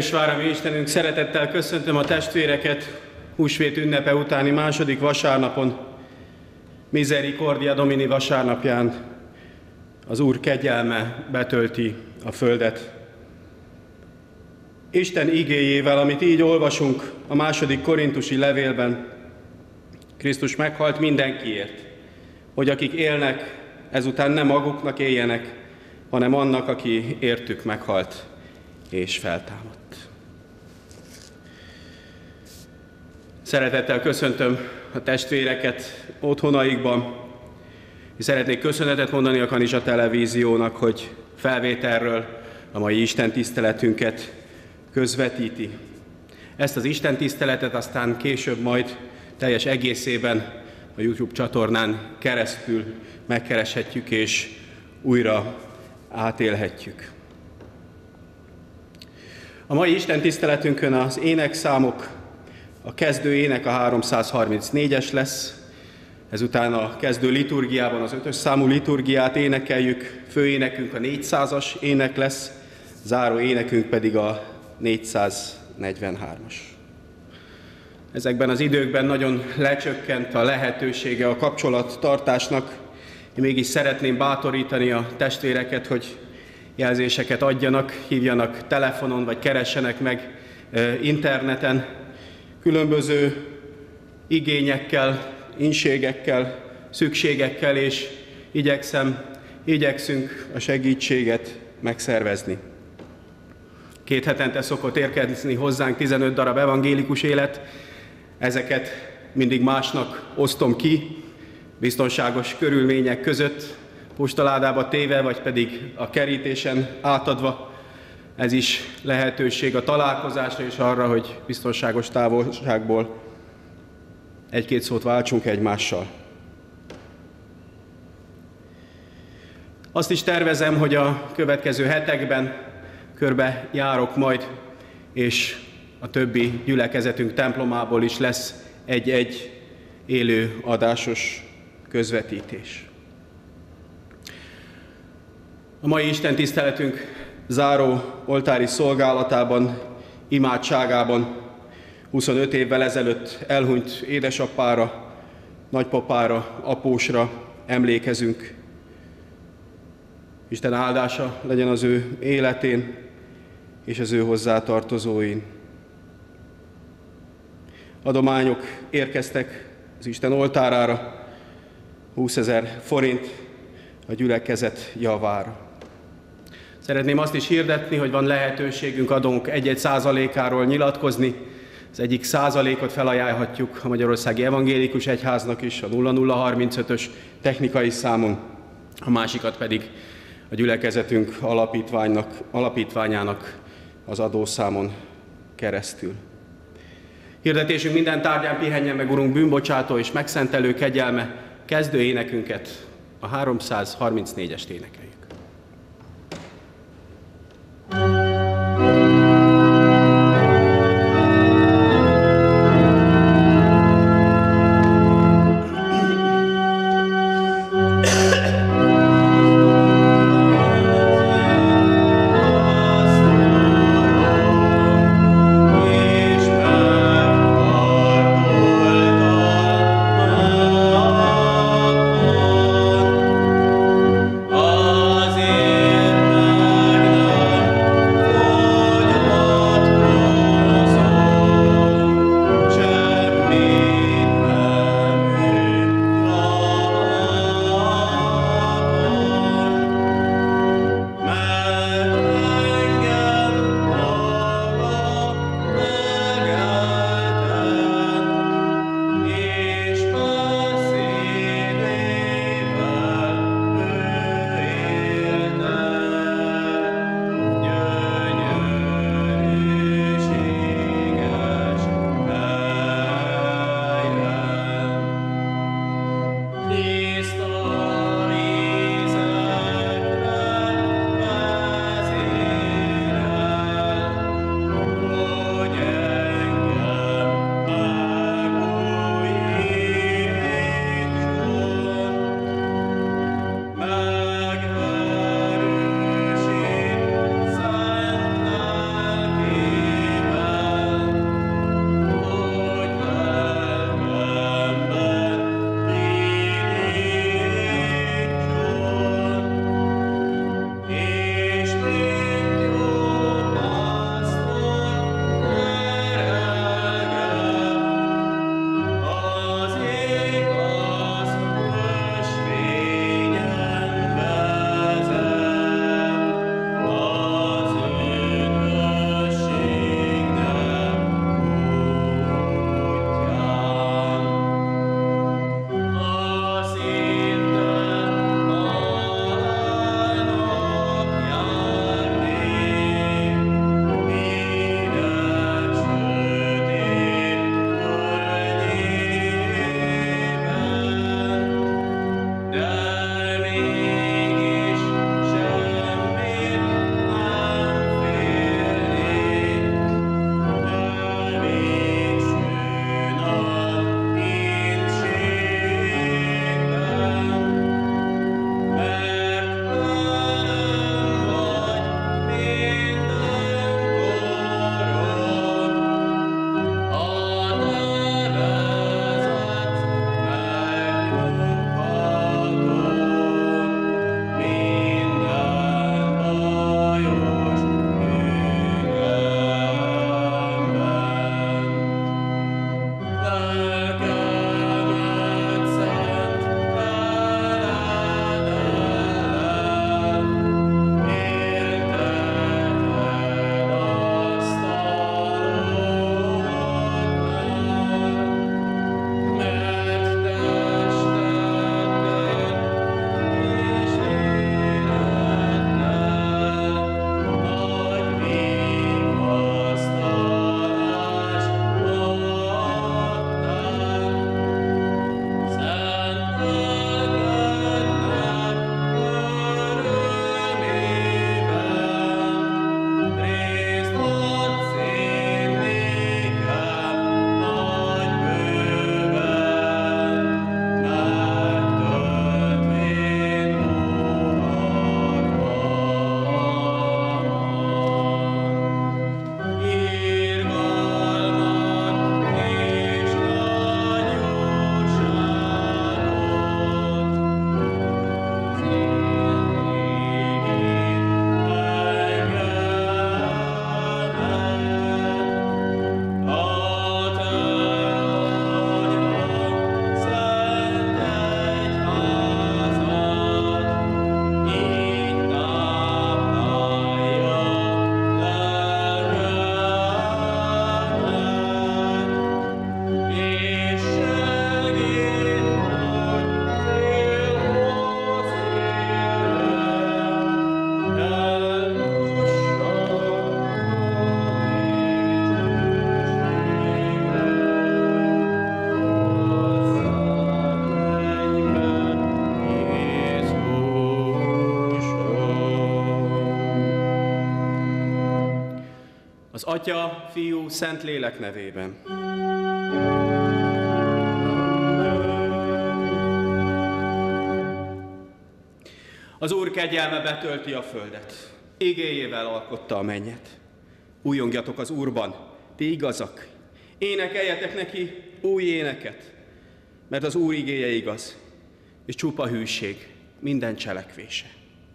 Erős várami Istenünk, szeretettel köszöntöm a testvéreket húsvét ünnepe utáni második vasárnapon, Misericordia Domini vasárnapján. Az Úr kegyelme betölti a földet. Isten igéjével, amit így olvasunk a második korintusi levélben, Krisztus meghalt mindenkiért, hogy akik élnek, ezután nem maguknak éljenek, hanem annak, aki értük meghalt és feltámadt. Szeretettel köszöntöm a testvéreket otthonaikban, és szeretnék köszönetet mondani a Kanizsa Televíziónak, hogy felvételről a mai Isten tiszteletünket közvetíti. Ezt az Isten tiszteletet aztán később majd teljes egészében a YouTube csatornán keresztül megkereshetjük és újra átélhetjük. A mai Isten tiszteletünkön az énekszámok, a kezdő ének a 334-es lesz, ezután a kezdő liturgiában az 5-ös számú liturgiát énekeljük, főénekünk a 400-as ének lesz, záró énekünk pedig a 443-as. Ezekben az időkben nagyon lecsökkent a lehetősége a kapcsolattartásnak. Én mégis szeretném bátorítani a testvéreket, hogy jelzéseket adjanak, hívjanak telefonon, vagy keressenek meg interneten. Különböző igényekkel, inségekkel, szükségekkel, és igyekszünk a segítséget megszervezni. 2 hetente szokott érkezni hozzánk 15 darab evangélikus élet, ezeket mindig másnak osztom ki, biztonságos körülmények között, postaládába téve, vagy pedig a kerítésen átadva. Ez is lehetőség a találkozásra és arra, hogy biztonságos távolságból egy-két szót váltsunk egymással. Azt is tervezem, hogy a következő hetekben körbe járok majd, és a többi gyülekezetünk templomából is lesz egy-egy élő adásos közvetítés. A mai Isten tiszteletünk záró oltári szolgálatában, imádságában 25 évvel ezelőtt elhunyt édesapára, nagypapára, apósra emlékezünk. Isten áldása legyen az ő életén és az ő hozzátartozóin. Adományok érkeztek az Isten oltárára, 20 000 forint a gyülekezet javára. Szeretném azt is hirdetni, hogy van lehetőségünk adónk 1-1 százalékáról nyilatkozni. Az egyik százalékot felajánlhatjuk a Magyarországi Evangélikus Egyháznak is, a 0035-ös technikai számon, a másikat pedig a gyülekezetünk alapítványának az adószámon keresztül. Hirdetésünk minden tárgyán pihenjen meg Urunk bűnbocsátó és megszentelő kegyelme, kezdő énekünket, a 334-est énekeljük. Oh Atya, Fiú, Szentlélek nevében. Az Úr kegyelme betölti a földet, igéjével alkotta a mennyet. Újongjatok az Úrban, ti igazak, énekeljetek neki új éneket, mert az Úr igéje igaz, és csupa hűség minden cselekvése.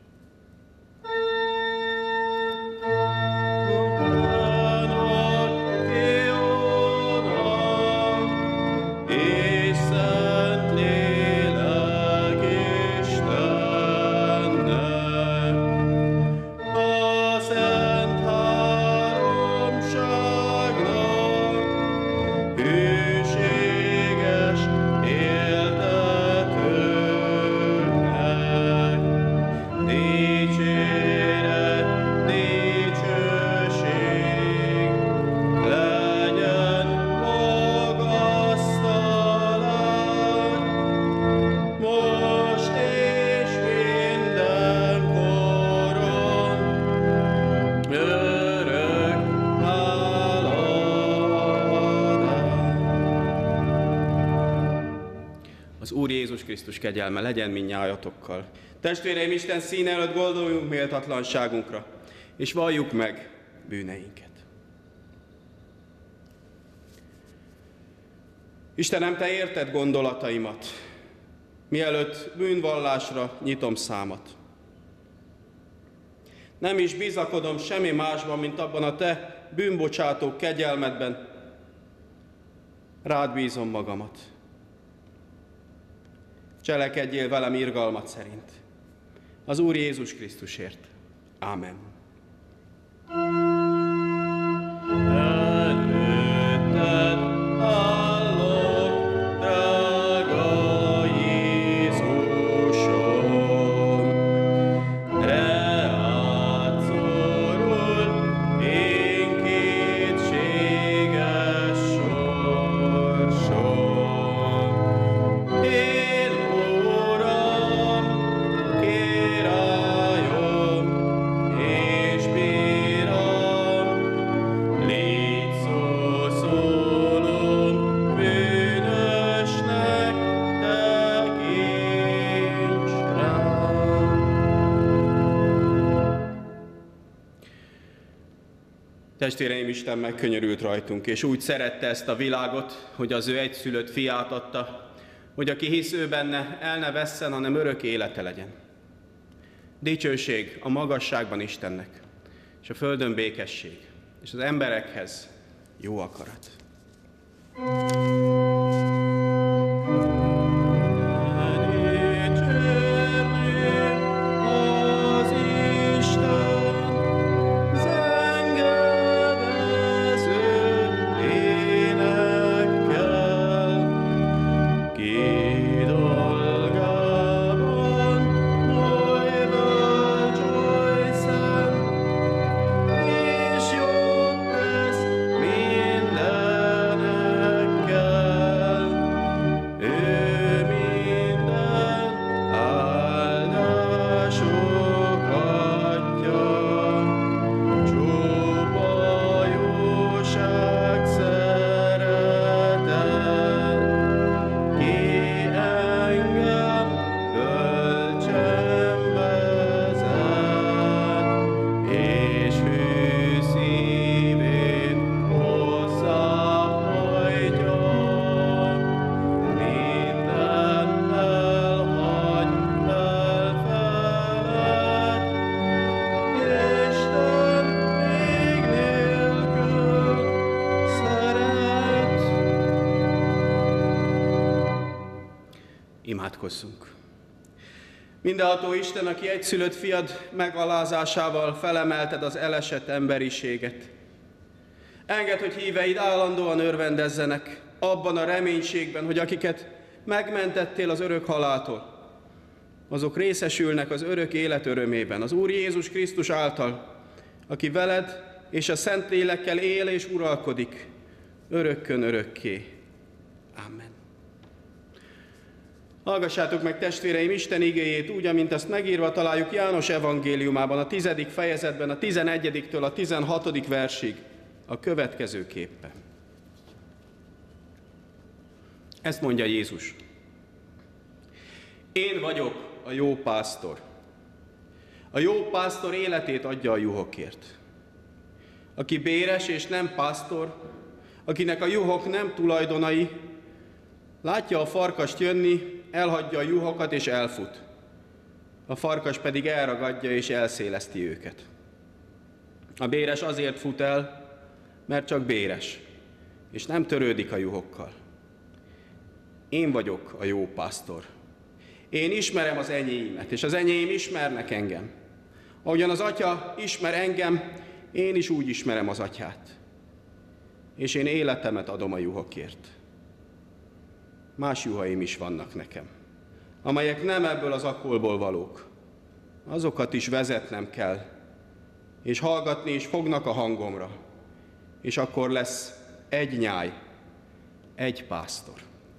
Az Úr Jézus Krisztus kegyelme legyen mindnyájatokkal. Testvéreim, Isten színe előtt gondoljunk méltatlanságunkra, és valljuk meg bűneinket. Istenem, Te érted gondolataimat, mielőtt bűnvallásra nyitom számat. Nem is bizakodom semmi másban, mint abban a Te bűnbocsátó kegyelmedben. Rád bízom magamat. Cselekedjél velem irgalmat szerint. Az Úr Jézus Krisztusért. Ámen. Testvéreim, Isten megkönyörült rajtunk, és úgy szerette ezt a világot, hogy az ő egyszülött fiát adta, hogy aki hisz ő benne, el ne vesszen, hanem örök élete legyen. Dicsőség a magasságban Istennek, és a földön békesség, és az emberekhez jó akarat. Imádkozzunk. Mindenható Isten, aki egyszülött fiad megalázásával felemelted az elesett emberiséget. Engedd, hogy híveid állandóan örvendezzenek abban a reménységben, hogy akiket megmentettél az örök haláltól, azok részesülnek az örök élet örömében, az Úr Jézus Krisztus által, aki veled és a Szentlélekkel él és uralkodik, örökkön örökké. Amen. Hallgassátok meg, testvéreim, Isten igéjét úgy, amint azt megírva találjuk János evangéliumában, a 10. fejezetben, a 11-től a 16. versig, a következőképpen. Ezt mondja Jézus. Én vagyok a jó pásztor. A jó pásztor életét adja a juhokért. Aki béres és nem pásztor, akinek a juhok nem tulajdonai, látja a farkast jönni, elhagyja a juhokat és elfut. A farkas pedig elragadja és elszéleszti őket. A béres azért fut el, mert csak béres, és nem törődik a juhokkal. Én vagyok a jó pásztor. Én ismerem az enyéimet, és az enyém ismernek engem. Ahogyan az Atya ismer engem, én is úgy ismerem az Atyát. És én életemet adom a juhokért. Más juhaim is vannak nekem, amelyek nem ebből az akkolból valók. Azokat is vezetnem kell, és hallgatni is fognak a hangomra. És akkor lesz egy nyáj, egy pásztor.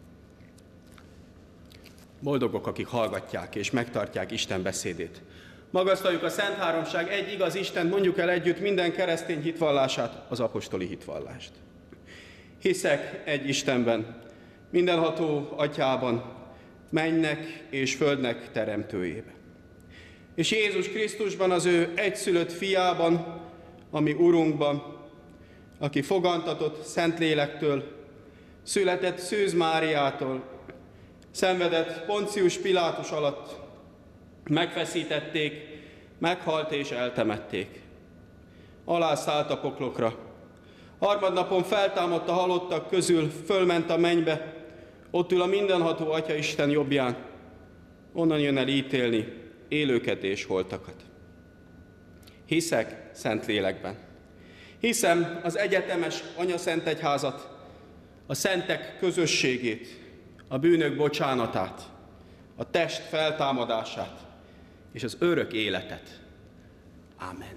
Boldogok, akik hallgatják és megtartják Isten beszédét. Magasztaljuk a Szent Háromság egy igaz Istent, mondjuk el együtt minden keresztény hitvallását, az apostoli hitvallást. Hiszek egy Istenben, mindenható Atyában, mennynek és földnek teremtőjében. És Jézus Krisztusban, az ő egyszülött fiában, ami Urunkban, aki fogantatott Szentlélektől, született Szűz Máriától, szenvedett Poncius Pilátus alatt, megfeszítették, meghalt és eltemették. Alászállt a poklokra. Harmadnapon feltámadt a halottak közül, fölment a mennybe, ott ül a mindenható Atya Isten jobbján. Onnan jön el ítélni élőket és holtakat. Hiszek Szentlélekben. Hiszem az egyetemes Anyaszentegyházat, a szentek közösségét, a bűnök bocsánatát, a test feltámadását és az örök életet. Ámen.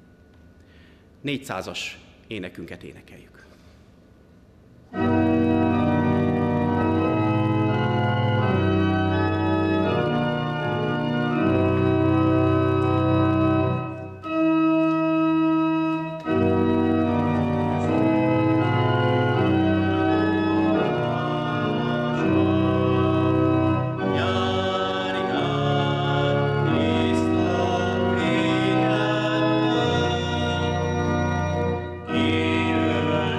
400-as énekünket énekeljük. Jöjjön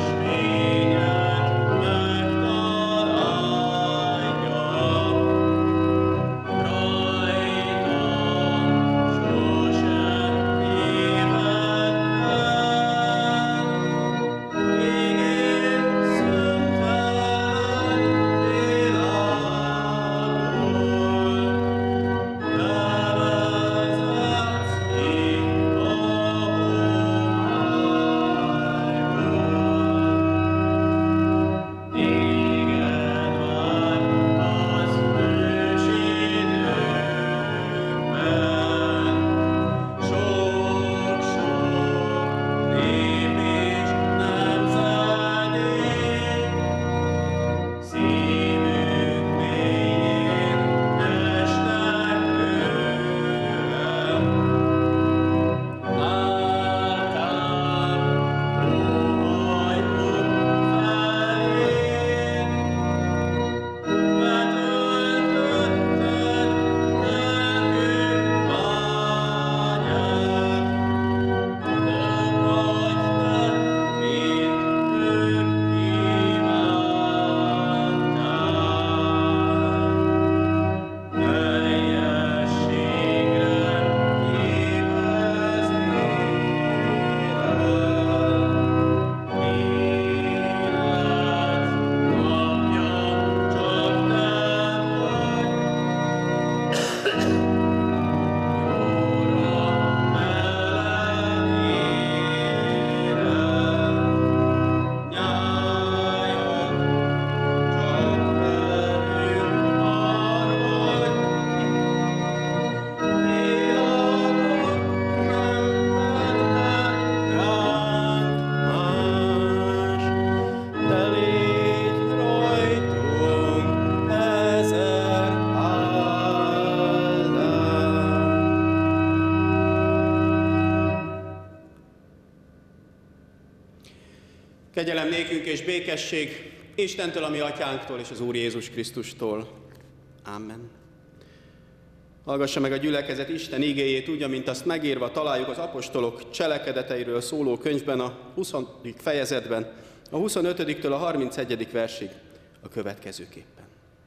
Kegyelem nékünk és békesség Istentől, a mi atyánktól és az Úr Jézus Krisztustól. Amen. Hallgassa meg a gyülekezet Isten igéjét, úgy, amint azt megírva találjuk az apostolok cselekedeteiről szóló könyvben, a 20. fejezetben, a 25-től a 31. versig a következőképpen.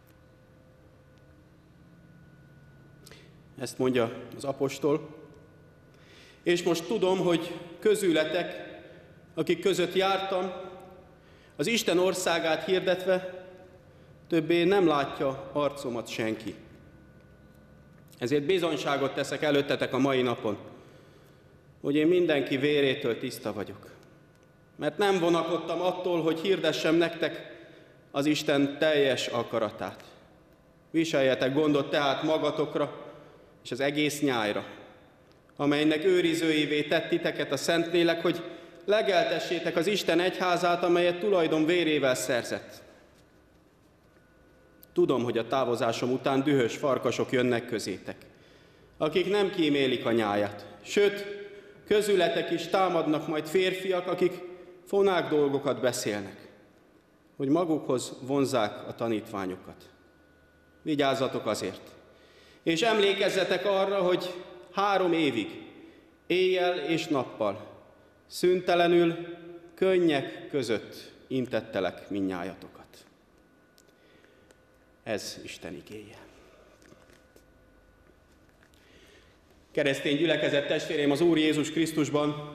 Ezt mondja az apostol: és most tudom, hogy közületek, akik között jártam, az Isten országát hirdetve, többé nem látja arcomat senki. Ezért bizonyságot teszek előttetek a mai napon, hogy én mindenki vérétől tiszta vagyok. Mert nem vonakodtam attól, hogy hirdessem nektek az Isten teljes akaratát. Viseljetek gondot tehát magatokra és az egész nyájra, amelynek őrizőivé tett titeket a Szentlélek, hogy legeltessétek az Isten egyházát, amelyet tulajdon vérével szerzett. Tudom, hogy a távozásom után dühös farkasok jönnek közétek, akik nem kímélik a nyáját. Sőt, közületek is támadnak majd férfiak, akik fonák dolgokat beszélnek, hogy magukhoz vonzzák a tanítványokat. Vigyázzatok azért, és emlékezzetek arra, hogy 3 évig, éjjel és nappal, szüntelenül, könnyek között intettelek mindnyájatokat. Ez Isten igéje. Keresztény gyülekezet testvérém, az Úr Jézus Krisztusban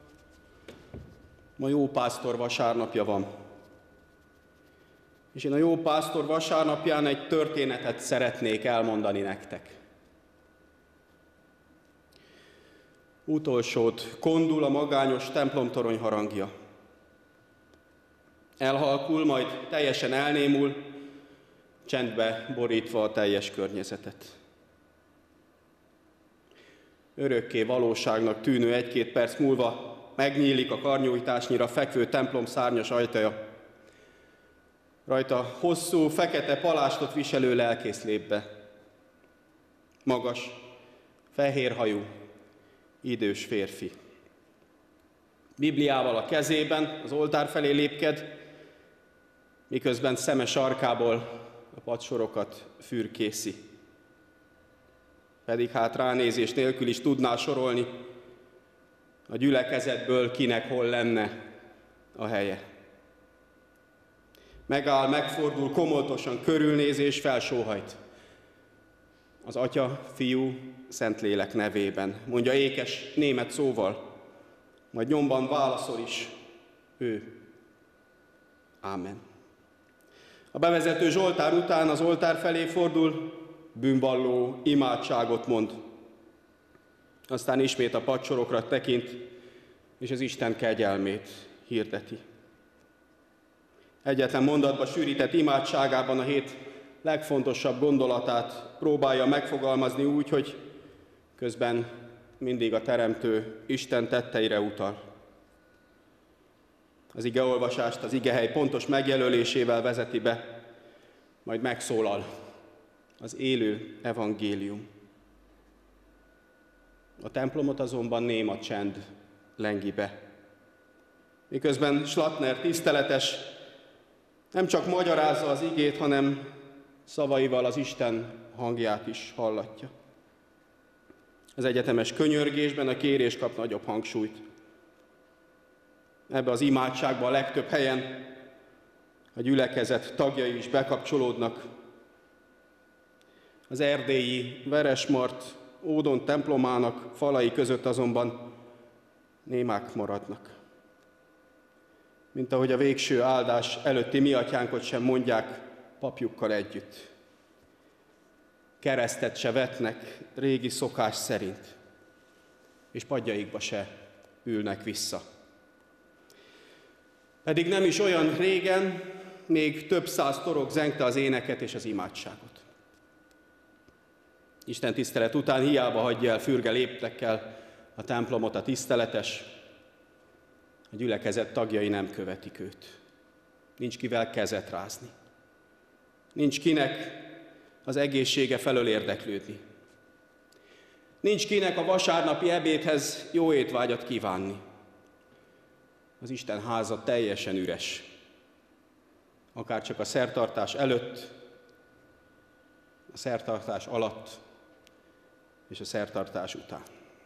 ma jó pásztor vasárnapja van. És én a jó pásztor vasárnapján egy történetet szeretnék elmondani nektek. Utolsót kondul a magányos templomtorony harangja. Elhalkul, majd teljesen elnémul, csendbe borítva a teljes környezetet. Örökké valóságnak tűnő 1-2 perc múlva megnyílik a karnyújtásnyira fekvő templom szárnyas ajtaja. Rajta hosszú, fekete palástot viselő lelkész lép be. Magas, fehérhajú, idős férfi. Bibliával a kezében az oltár felé lépked, miközben szeme sarkából a padsorokat fürkészi. Pedig hát ránézés nélkül is tudná sorolni a gyülekezetből, kinek hol lenne a helye. Megáll, megfordul, komoltosan körülnéz és felsóhajt. Az Atya, Fiú, Szentlélek nevében, mondja ékes német szóval, majd nyomban válaszol is ő. Ámen. A bevezető zsoltár után az oltár felé fordul, bűnvalló imádságot mond. Aztán ismét a padsorokra tekint, és az Isten kegyelmét hirdeti. Egyetlen mondatba sűrített imádságában a hét legfontosabb gondolatát próbálja megfogalmazni úgy, hogy közben mindig a Teremtő Isten tetteire utal. Az igeolvasást az igehely pontos megjelölésével vezeti be, majd megszólal az élő evangélium. A templomot azonban néma csend lengi be. Miközben Schlatner tiszteletes nem csak magyarázza az igét, hanem szavaival az Isten hangját is hallatja. Az egyetemes könyörgésben a kérés kap nagyobb hangsúlyt. Ebbe az imádságba a legtöbb helyen a gyülekezet tagjai is bekapcsolódnak. Az erdélyi Veresmart Ódon templomának falai között azonban némák maradnak. Mint ahogy a végső áldás előtti mi atyánkot sem mondják papjukkal együtt. Keresztet se vetnek régi szokás szerint, és padjaikba se ülnek vissza. Pedig nem is olyan régen még több száz torok zengte az éneket és az imádságot. Isten tisztelet után hiába hagyja el fürge léptekkel a templomot a tiszteletes, a gyülekezet tagjai nem követik őt. Nincs kivel kezet rázni. Nincs kinek az egészsége felől érdeklődni. Nincs kinek a vasárnapi ebédhez jó étvágyat kívánni. az Isten háza teljesen üres. Akár csak a szertartás előtt, a szertartás alatt és a szertartás után.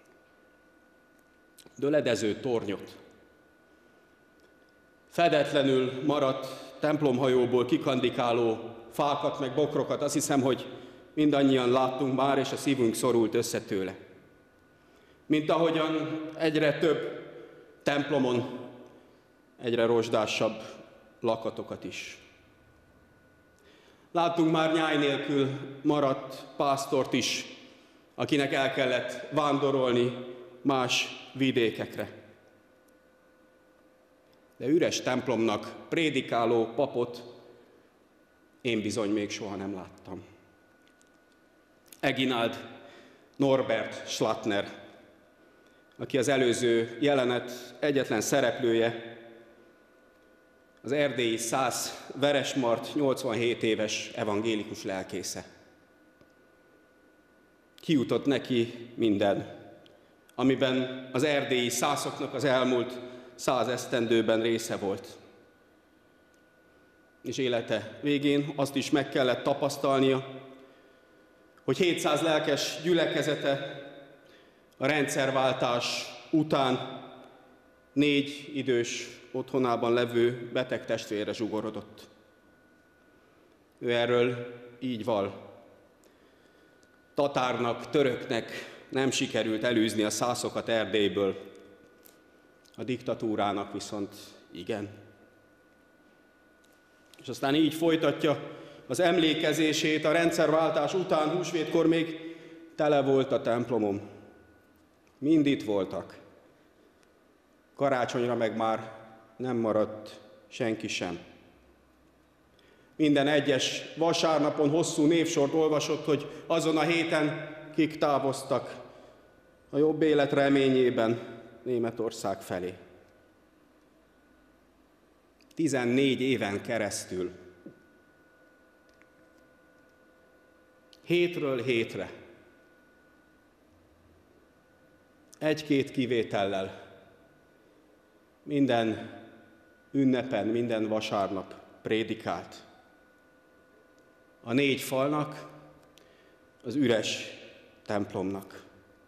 Döledező tornyot, fedetlenül maradt templomhajóból kikandikáló fákat meg bokrokat, azt hiszem, hogy mindannyian láttunk már, és a szívünk szorult össze tőle. Mint ahogyan egyre több templomon egyre rozsdásabb lakatokat is. Láttunk már nyáj nélkül maradt pásztort is, akinek el kellett vándorolni más vidékekre. De üres templomnak prédikáló papot én bizony még soha nem láttam. Eginald Norbert Schlattner, aki az előző jelenet egyetlen szereplője, az erdélyi Szász Veresmart 87 éves evangélikus lelkésze. Kijutott neki minden, amiben az erdélyi szászoknak az elmúlt 100 esztendőben része volt. És élete végén azt is meg kellett tapasztalnia, hogy 700 lelkes gyülekezete a rendszerváltás után 4 idős otthonában levő beteg testvére zsugorodott. Ő erről így val. Tatárnak, töröknek nem sikerült elűzni a szászokat Erdélyből, a diktatúrának viszont igen. És aztán így folytatja az emlékezését, a rendszerváltás után, húsvétkor még tele volt a templomom. Mind itt voltak. Karácsonyra meg már nem maradt senki sem. Minden egyes vasárnapon hosszú névsort olvasott, hogy azon a héten kik távoztak a jobb élet reményében Németország felé. 14 éven keresztül. Hétről hétre. Egy-két kivétellel. Minden ünnepen, minden vasárnap prédikált. A 4 falnak, az üres templomnak.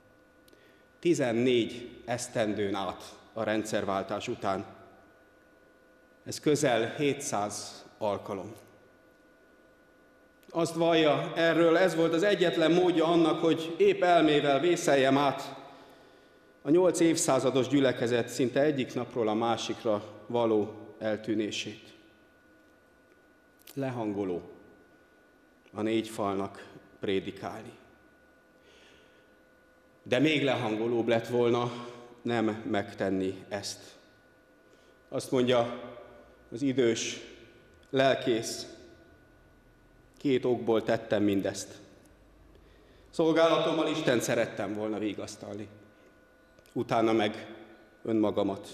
14 esztendőn át a rendszerváltás után. Ez közel 700 alkalom. Azt vallja erről, ez volt az egyetlen módja annak, hogy épp elmével vészeljem át a 8 évszázados gyülekezet szinte egyik napról a másikra való eltűnését. Lehangoló a 4 falnak prédikálni. De még lehangolóbb lett volna nem megtenni ezt. Azt mondja az idős lelkész, 2 okból tettem mindezt. Szolgálatommal Istent szerettem volna vigasztalni, utána meg önmagamat.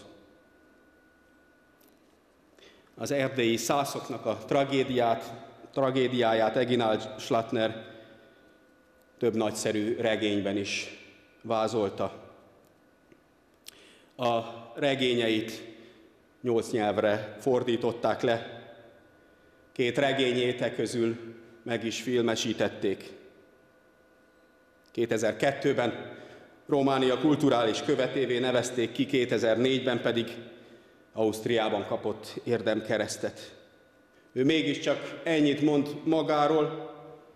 Az erdélyi szászoknak a tragédiáját Eginald Schlattner több nagyszerű regényben is vázolta. A regényeit 8 nyelvre fordították le, 2 regényét közül meg is filmesítették. 2002-ben Románia kulturális követévé nevezték ki, 2004-ben pedig Ausztriában kapott érdemkeresztet. Ő mégiscsak ennyit mond magáról,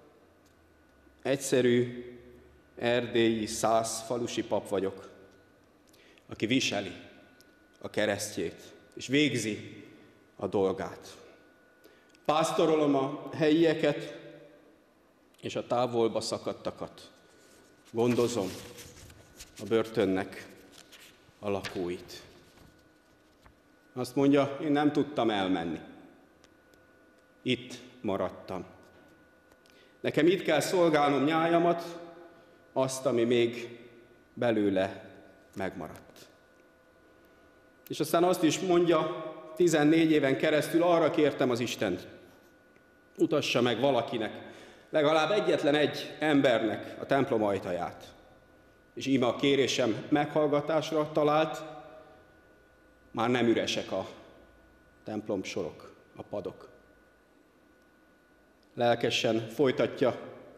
egyszerű erdélyi szász falusi pap vagyok, aki viseli a keresztjét, és végzi a dolgát. Pásztorolom a helyieket, és a távolba szakadtakat. Gondozom a börtönnek a lakóit. Azt mondja, én nem tudtam elmenni. Itt maradtam. Nekem itt kell szolgálnom nyájamat, azt, ami még belőle megmaradt. És aztán azt is mondja, 14 éven keresztül arra kértem az Istent, utassa meg valakinek, legalább egyetlen egy embernek a templom ajtaját. És íme a kérésem meghallgatásra talált, Már nem üresek a templom sorok, a padok. Lelkesen folytatja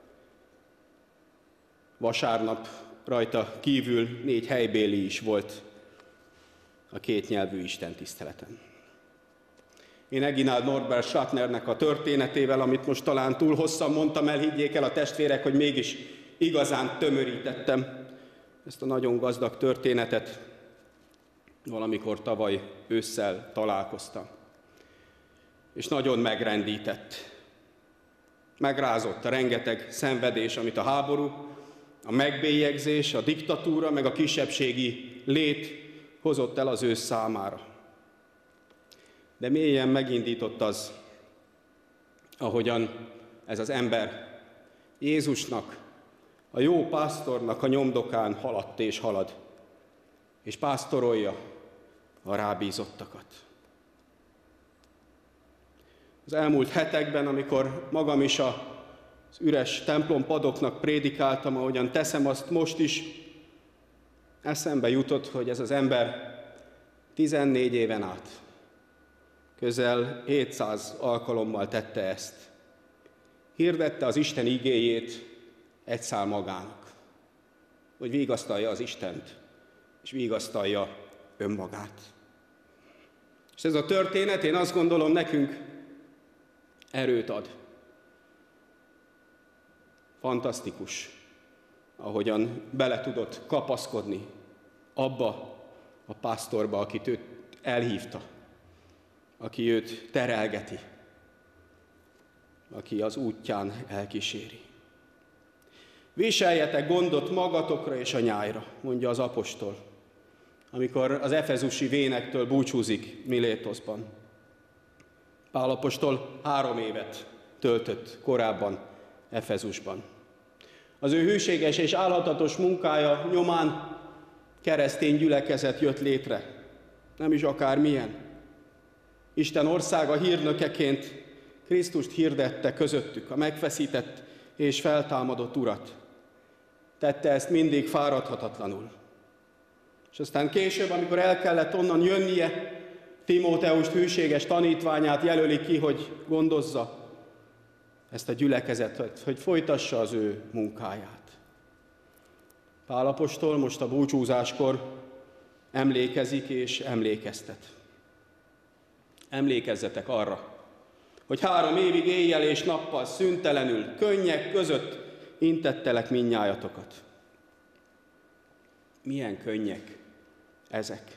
vasárnap, rajta kívül 4 helybéli is volt a kétnyelvű istentiszteleten. Én Eginald Norbert Schaffnernek a történetével, amit most talán túl hosszan mondtam el, higgyék el a testvérek, hogy mégis igazán tömörítettem ezt a nagyon gazdag történetet. Valamikor tavaly ősszel találkoztam. És nagyon megrendített. Megrázott a rengeteg szenvedés, amit a háború, a megbélyegzés, a diktatúra, meg a kisebbségi lét hozott el az ő számára. De mélyen megindított az, ahogyan ez az ember Jézusnak, a jó pásztornak a nyomdokán haladt és halad, és pásztorolja a rábízottakat. Az elmúlt hetekben, amikor magam is az üres templompadoknak prédikáltam, ahogyan teszem azt most is, eszembe jutott, hogy ez az ember 14 éven át, közel 700 alkalommal tette ezt. Hirdette az Isten igéjét egyszál magának, hogy vigasztalja az Istent, és vigasztalja önmagát. És ez a történet, én azt gondolom, nekünk erőt ad. Fantasztikus, ahogyan bele tudott kapaszkodni abba a pásztorba, akit őt elhívta, aki őt terelgeti, aki az útján elkíséri. Viseljetek gondot magatokra és a nyájra, mondja az apostol, amikor az efezusi vénektől búcsúzik Milétoszban. Pál apostol 3 évet töltött korábban Efezusban. Az ő hűséges és álhatatos munkája nyomán keresztény gyülekezet jött létre. Nem is akármilyen. Isten országa hírnökeként Krisztust hirdette közöttük, a megfeszített és feltámadott Urat. Tette ezt mindig fáradhatatlanul. És aztán később, amikor el kellett onnan jönnie, Timóteust hűséges tanítványát jelöli ki, hogy gondozza ezt a gyülekezetet, hogy folytassa az ő munkáját. Pál apostol most a búcsúzáskor emlékezik és emlékeztet. Emlékezzetek arra, hogy 3 évig éjjel és nappal szüntelenül, könnyek között intettelek mindnyájatokat. Milyen könnyek ezek?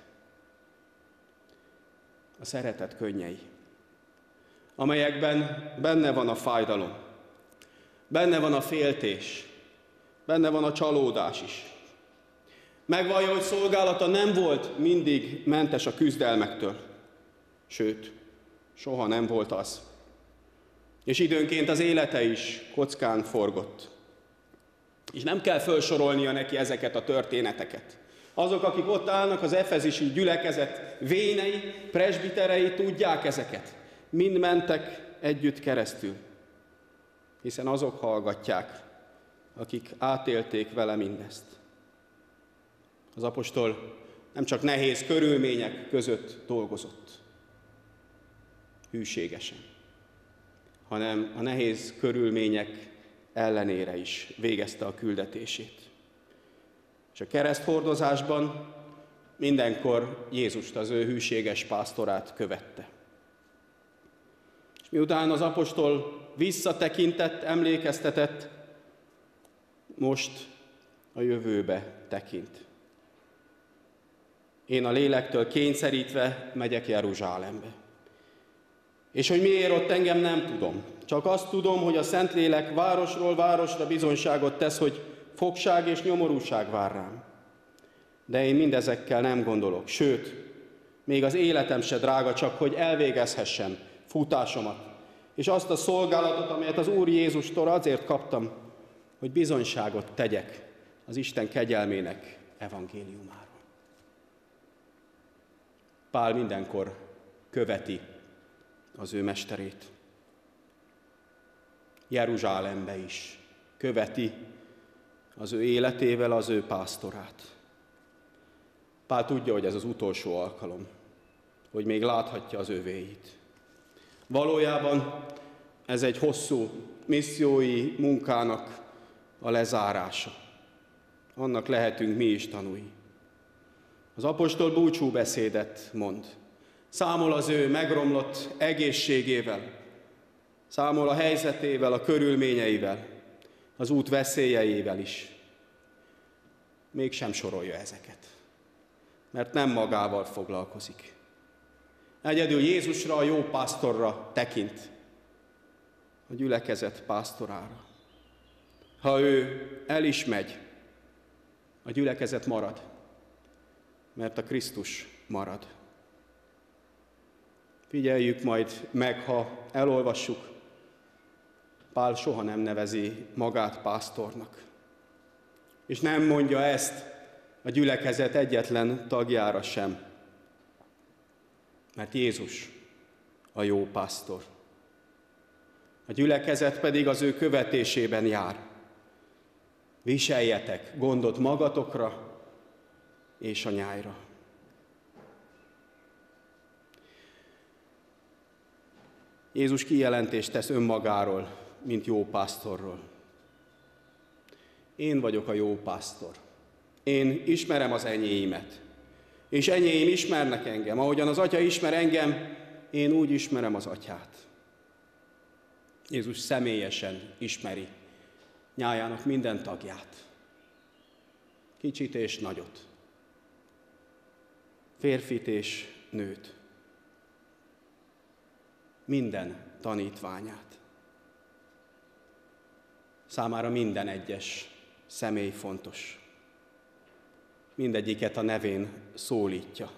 A szeretet könnyei, amelyekben benne van a fájdalom, benne van a féltés, benne van a csalódás is. Megvallja, hogy szolgálata nem volt mindig mentes a küzdelmektől, sőt, soha nem volt az. És időnként az élete is kockán forgott. És nem kell felsorolnia neki ezeket a történeteket. Azok, akik ott állnak, az efezusi gyülekezet vénei, presbiterei tudják ezeket. Mind mentek együtt keresztül. Hiszen azok hallgatják, akik átélték vele mindezt. Az apostol nem csak nehéz körülmények között dolgozott, hűségesen, hanem a nehéz körülmények ellenére is végezte a küldetését. És a kereszthordozásban mindenkor Jézust, az ő hűséges pásztorát követte. És miután az apostol visszatekintett, emlékeztetett, most a jövőbe tekint. Én a lélektől kényszerítve megyek Jeruzsálembe. És hogy miért ott engem nem tudom. Csak azt tudom, hogy a Szentlélek városról városra bizonyságot tesz, hogy fogság és nyomorúság vár rám. De én mindezekkel nem gondolok, sőt, még az életem se drága, csak hogy elvégezhessem futásomat, és azt a szolgálatot, amelyet az Úr Jézustól azért kaptam, hogy bizonyságot tegyek az Isten kegyelmének evangéliumáról. Pál mindenkor követi az ő mesterét. Jeruzsálembe is követi az ő életével az ő pásztorát. Pál tudja, hogy ez az utolsó alkalom. hogy még láthatja az övéit. Valójában ez egy hosszú missziói munkának a lezárása. Annak lehetünk mi is tanúi. Az apostol búcsúbeszédet mond. Számol az ő megromlott egészségével, számol a helyzetével, a körülményeivel, az út veszélyeivel is. Mégsem sorolja ezeket, mert nem magával foglalkozik. Egyedül Jézusra, a jó pásztorra tekint, a gyülekezet pásztorára. Ha ő el is megy, a gyülekezet marad, mert a Krisztus marad. Figyeljük majd meg, ha elolvassuk, Pál soha nem nevezi magát pásztornak. És nem mondja ezt a gyülekezet egyetlen tagjára sem, mert Jézus a jó pásztor. A gyülekezet pedig az ő követésében jár. Viseljetek gondot magatokra és a nyájra. Jézus kijelentést tesz önmagáról, mint jó pásztorról. Én vagyok a jó pásztor. Én ismerem az enyéimet, és enyéim ismernek engem. Ahogyan az Atya ismer engem, én úgy ismerem az Atyát. Jézus személyesen ismeri nyájának minden tagját. Kicsit és nagyot. Férfit és nőt. Minden tanítványát. Számára minden egyes személy fontos. Mindegyiket a nevén szólítja.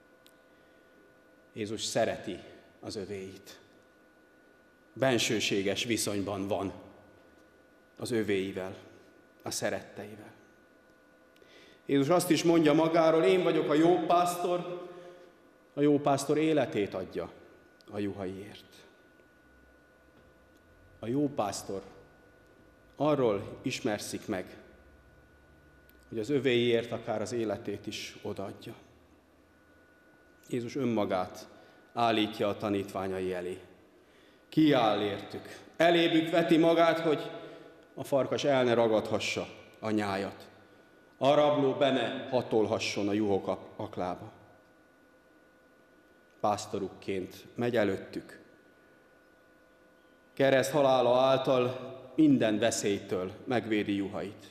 Jézus szereti az övéit. Bensőséges viszonyban van az övéivel, a szeretteivel. Jézus azt is mondja magáról, én vagyok a jó pásztor életét adja a juhaiért. A jó pásztor arról ismerszik meg, hogy az övéiért akár az életét is odaadja. Jézus önmagát állítja a tanítványai elé. Kiáll értük. Elébük veti magát, hogy a farkas el ne ragadhassa a nyájat. A rabló be ne hatolhasson a juhok aklába. Pásztorukként megy előttük. Kereszt halála által minden veszélytől megvédi juhait.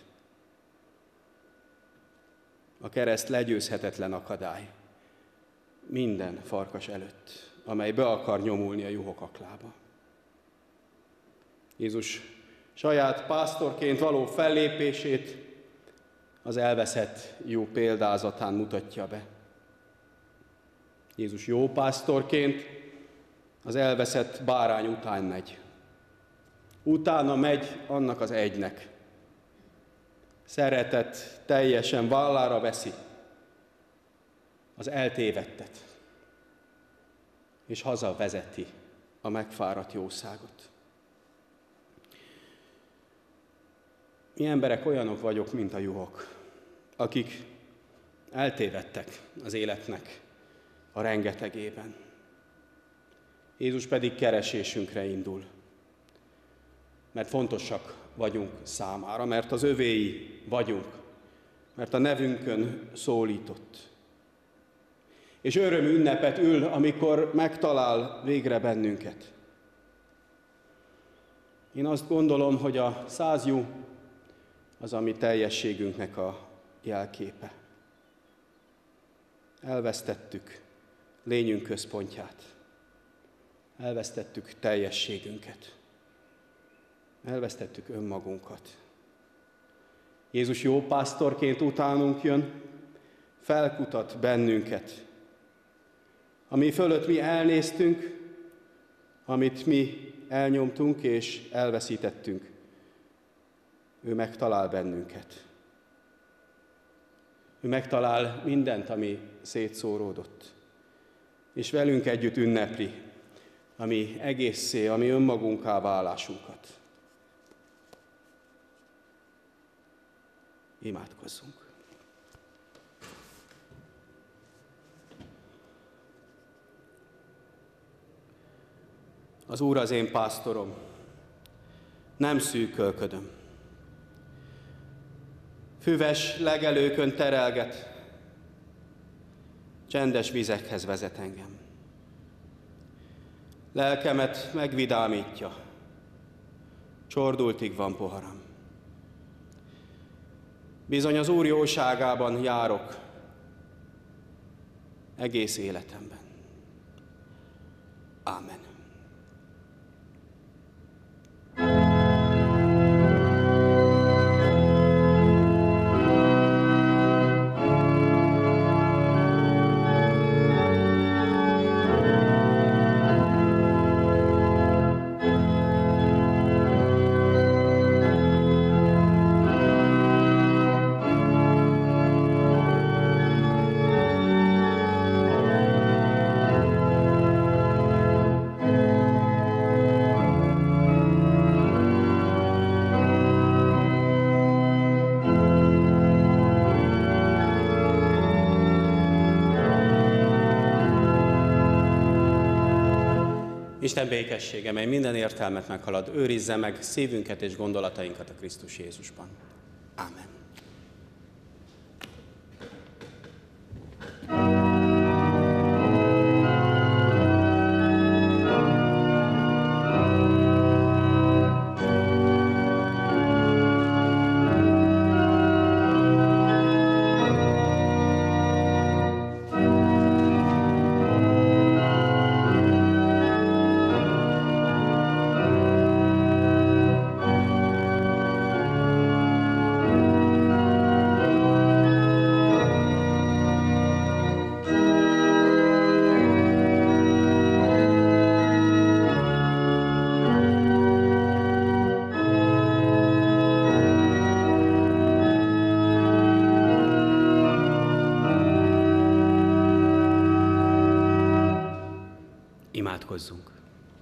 A kereszt legyőzhetetlen akadály minden farkas előtt, amely be akar nyomulni a juhok aklába. Jézus saját pásztorként való fellépését az elveszett jó példázatán mutatja be. Jézus jó pásztorként az elveszett bárány után megy. Utána megy annak az egynek. Szeretet teljesen vállára veszi az eltévedtet, és hazavezeti a megfáradt jószágot. Mi emberek olyanok vagyok, mint a juhok, akik eltévedtek az életnek a rengetegében. Jézus pedig keresésünkre indul, mert fontosak vagyunk számára, mert az övéi vagyunk, mert a nevünkön szólított. És öröm ünnepet ül, amikor megtalál végre bennünket. Én azt gondolom, hogy a 100 juh az a mi teljességünknek a jelképe. Elvesztettük lényünk központját. Elvesztettük teljességünket. Elvesztettük önmagunkat. Jézus jó pásztorként utánunk jön, felkutat bennünket. Ami fölött mi elnéztünk, amit mi elnyomtunk és elveszítettünk, ő megtalál bennünket. Ő megtalál mindent, ami szétszóródott, és velünk együtt ünnepli a mi egészé, a mi önmagunká válásunkat. Imádkozzunk! Az Úr az én pásztorom, nem szűkölködöm. Füves legelőkön terelget, csendes vizekhez vezet engem. Lelkemet megvidámítja, csordultig van poharam. Bizony az Úr jóságában járok egész életemben. Ámen. Isten békessége, mely minden értelmet meghalad, őrizze meg szívünket és gondolatainkat a Krisztus Jézusban. Ámen. Imádkozzunk.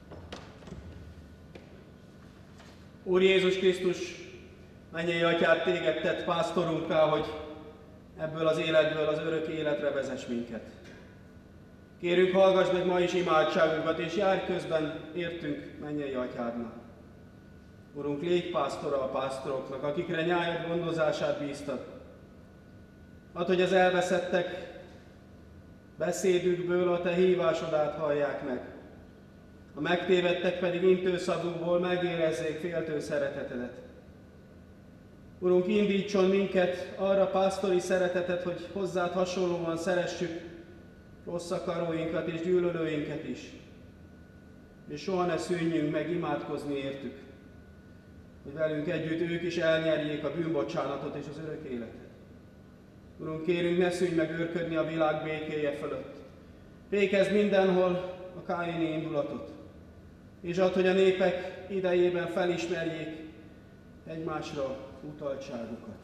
Úr Jézus Krisztus, mennyei Atyád, téged tett pásztorunká, hogy ebből az életből az örök életre vezess minket. Kérünk, hallgass meg ma is imádságunkat, és járj közben értünk mennyei Atyádnak. Urunk, légy pásztora a pásztoroknak, akikre nyájad gondozását bíztad. Add, hogy az elveszettek beszédükből a te hívásodát hallják meg. A megtévedtek pedig intőszavukból megérezzék féltő szeretetedet. Urunk, indítson minket arra pásztori szeretetet, hogy hozzád hasonlóan szeressük rossz akaróinkat és gyűlölőinket is. És soha ne szűnjünk meg imádkozni értük, hogy velünk együtt ők is elnyerjék a bűnbocsánatot és az örök életet. Urunk, kérünk, ne szűnj meg őrködni a világ békéje fölött. Fékezd mindenhol a káini indulatot, és add, hogy a népek idejében felismerjék egymásra utaltságukat.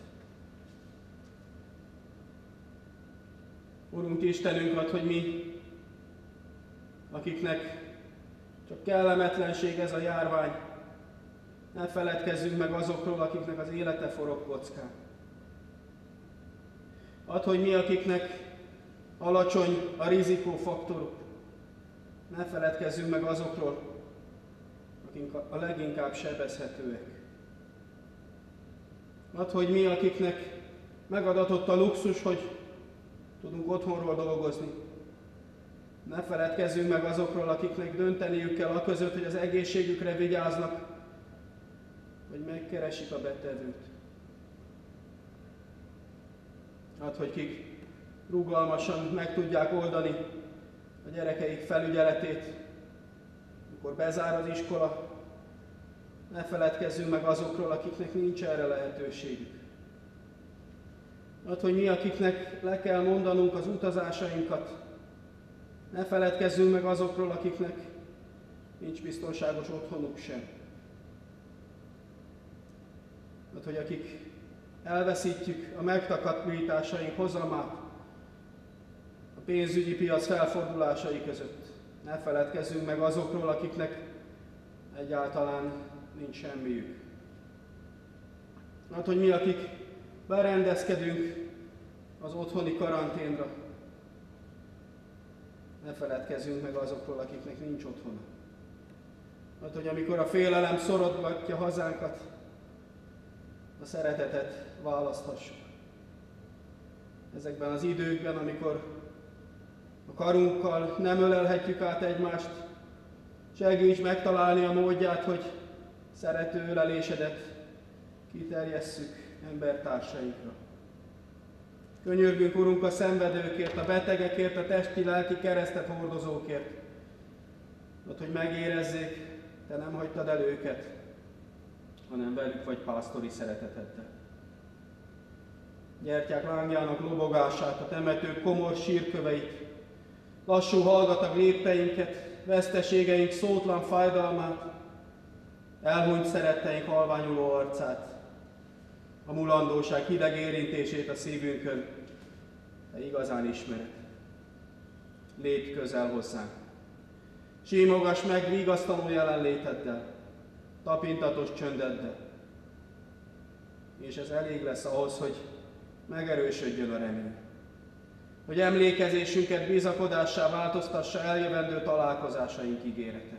Urunk, Istenünk, add, hogy mi, akiknek csak kellemetlenség ez a járvány, ne feledkezzünk meg azokról, akiknek az élete forog kockán. Add, hogy mi, akiknek alacsony a rizikófaktoruk, ne feledkezzünk meg azokról, akik a leginkább sebezhetőek. Add, hogy mi, akiknek megadatott a luxus, hogy tudunk otthonról dolgozni, ne feledkezzünk meg azokról, akiknek dönteniük kell aközött, hogy az egészségükre vigyáznak, vagy megkeresik a betevőt. Add, hogy kik rugalmasan meg tudják oldani a gyerekeik felügyeletét, amikor bezár az iskola, ne feledkezzünk meg azokról, akiknek nincs erre lehetőségük. Add, hogy mi, akiknek le kell mondanunk az utazásainkat, ne feledkezzünk meg azokról, akiknek nincs biztonságos otthonuk sem. Add, hogy akik elveszítjük a megtakarításaink hozamát a pénzügyi piac felfordulásai között, ne feledkezzünk meg azokról, akiknek egyáltalán nincs semmiük. Add, hogy mi, akik berendezkedünk az otthoni karanténra, ne feledkezzünk meg azokról, akiknek nincs otthona. Mert hogy amikor a félelem szorodgatja hazánkat, a szeretetet választhassuk. Ezekben az időkben, amikor a karunkkal nem ölelhetjük át egymást, segíts megtalálni a módját, hogy szerető ölelésedet kiterjesszük embertársainkra. Könyörgünk, Urunk, a szenvedőkért, a betegekért, a testi-lelki keresztet hordozókért, hogy megérezzék, Te nem hagytad el őket, hanem velük vagy pásztori szereteteddel. Gyertyák lángjának lobogását, a temetők komor sírköveit, lassú hallgatag lépteinket, veszteségeink szótlan fájdalmát, elhunyt szeretteink halványuló arcát, a mulandóság hideg érintését a szívünkön, Te igazán ismered. Lépj közel hozzánk. Símogass meg vigasztaló jelenléteddel, tapintatos csöndeddel. És ez elég lesz ahhoz, hogy megerősödjön a remény. Hogy emlékezésünket bizakodássá változtassa eljövendő találkozásaink ígérete.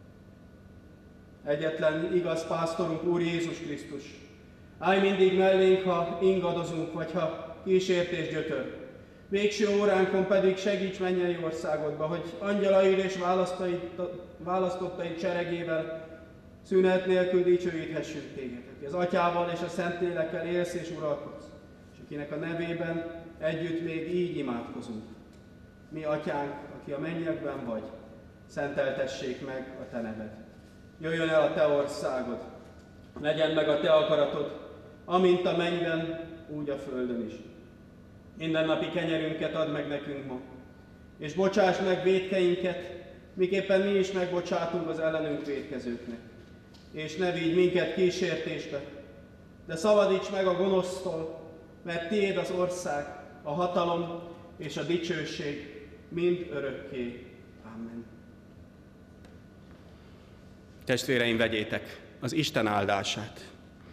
Egyetlen igaz pásztorunk, Úr Jézus Krisztus, állj mindig mellénk, ha ingadozunk, vagy ha kísértés gyötör. Végső óránkon pedig segíts mennyei országodba, hogy angyalaid és választottaid seregével szünet nélkül dicsőíthessünk Téged, aki az Atyával és a Szentlélekkel élsz és uralkodsz, és akinek a nevében együtt még így imádkozunk. Mi, Atyánk, aki a mennyekben vagy, szenteltessék meg a Te neved. Jöjjön el a Te országod, legyen meg a Te akaratod, amint a mennyben, úgy a földön is. Mindennapi kenyerünket add meg nekünk ma, és bocsáss meg vétkeinket, miképpen mi is megbocsátunk az ellenünk vétkezőknek. És ne vigy minket kísértésbe, de szabadíts meg a gonosztól, mert Tiéd az ország, a hatalom és a dicsőség mind örökké. Amen. Testvéreim, vegyétek az Isten áldását.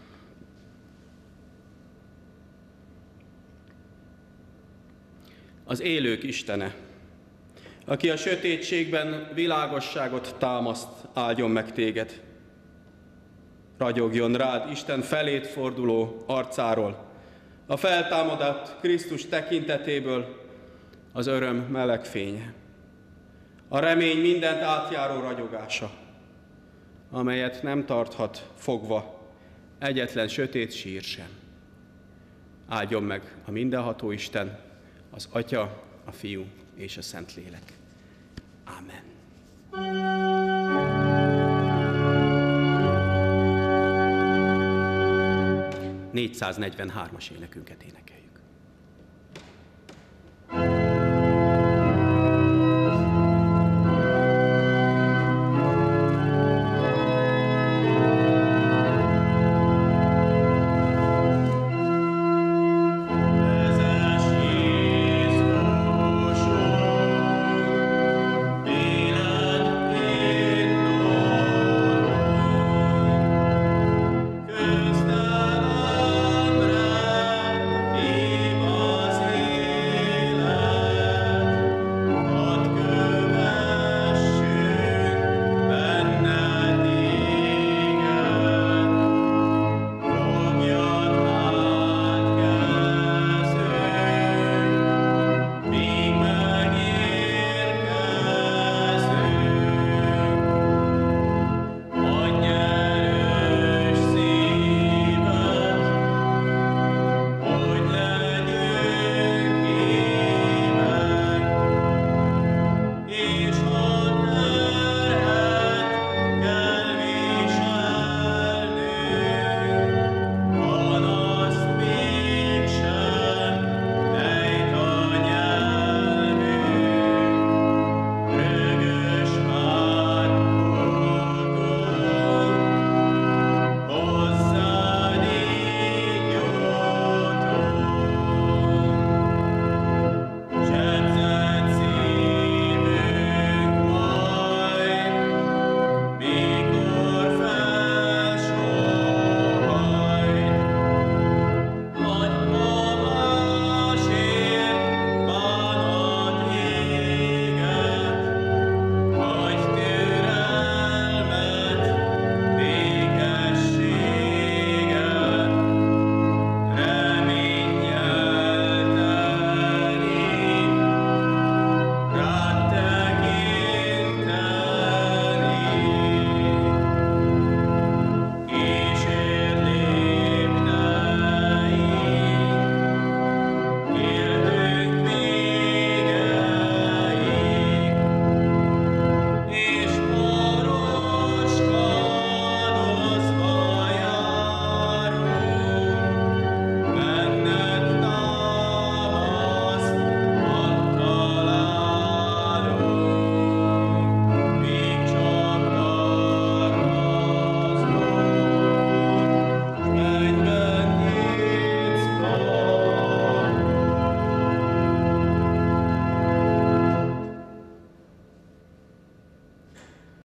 Az élők Istene, aki a sötétségben világosságot támaszt, áldjon meg téged. Ragyogjon rád Isten felét forduló arcáról, a feltámadott Krisztus tekintetéből az öröm meleg fénye, a remény mindent átjáró ragyogása, amelyet nem tarthat fogva egyetlen sötét sír sem. Áldjon meg a mindenható Isten, az Atya, a Fiú és a Szentlélek. Ámen. 443-as énekünket énekeljük.